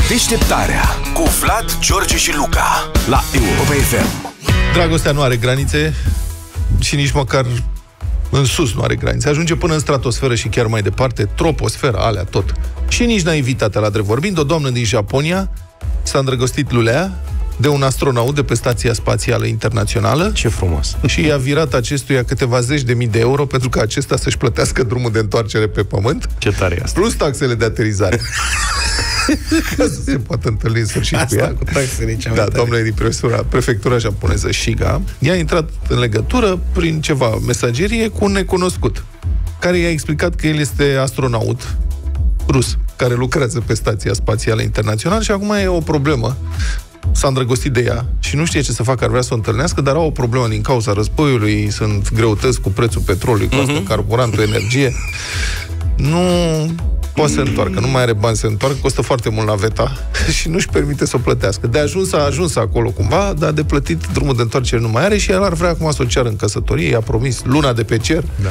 Deșteptarea cu Vlad, George și Luca la Europa FM. Dragostea nu are granițe și nici măcar în sus nu are granițe. Ajunge până în stratosferă și chiar mai departe, troposferă, alea tot. Și nici naivitatea, la drept vorbind. O doamnă din Japonia s-a îndrăgostit lulea de un astronaut de pe Stația Spațială Internațională. Ce frumos! Și i-a virat acestuia câteva zeci de mii de euro pentru ca acesta să-și plătească drumul de întoarcere pe Pământ. Ce tare e asta! Plus taxele de aterizare. Ca să se poată întâlni în sfârșit cu ea. Cu taxele, da, doamnele din prefectura japoneză Shiga i-a intrat în legătură prin ceva mesagerie cu un necunoscut, care i-a explicat că el este astronaut rus, care lucrează pe Stația Spațială Internațională și acum e o problemă. S-a îndrăgostit de ea și nu știe ce să facă, ar vrea să o întâlnească, dar au o problemă din cauza războiului, sunt greutăți cu prețul petrolului, costă carburantul, energie. Nu poate să întoarcă, nu mai are bani să întoarcă, costă foarte mult naveta și nu-și permite să o plătească. De ajuns a ajuns acolo cumva, dar de plătit drumul de întoarcere nu mai are și el ar vrea acum să o ceară în căsătorie, i-a promis luna de pe cer. Da.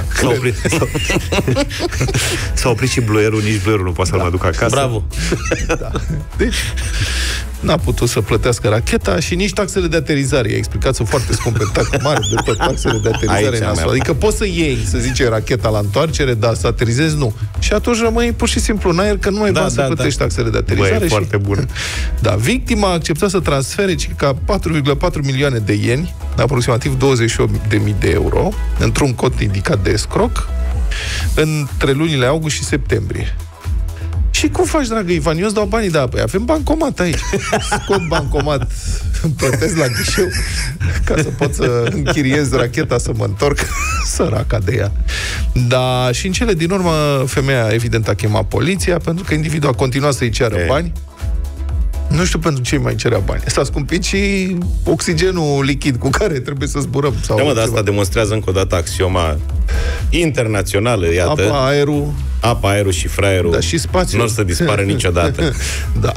S-a oprit și bluierul, nici bluierul nu poate să-l mai ducă acasă. Bravo! Da. Deci n-a putut să plătească racheta și nici taxele de aterizare. I-a explicat, sunt foarte scumpe, mare de tot, taxele de aterizare nasoale. Adică poți să iei, să zice, racheta la întoarce, dar să aterizezi, nu. Și atunci rămâi pur și simplu în aer, că nu mai bani să plătești taxele de aterizare. Băi, foarte bun. Da, victima a acceptat să transfere ca 4,4 milioane de ieni, aproximativ 28.000 de euro, într-un cod indicat de escroc, între lunile august și septembrie. Și cum faci, dragă Ivan? Eu îți dau banii, da, păi avem bancomat aici. Scot bancomat, plătesc la ghișeu ca să pot să închiriez racheta, să mă întorc. Săraca de ea. Da, și în cele din urmă, femeia evident a chemat poliția, pentru că individul a continuat să-i ceară bani. Nu știu pentru ce mai cerea bani. S-a scumpit și oxigenul lichid cu care trebuie să zburăm. Sau dar asta demonstrează încă o dată axioma internațională, iată. Apa, aerul și fraierul. Da, și spațiul. Nu o să dispară niciodată. Da.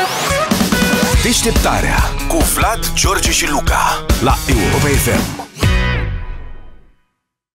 Deșteptarea cu Vlad, George și Luca la Europa FM.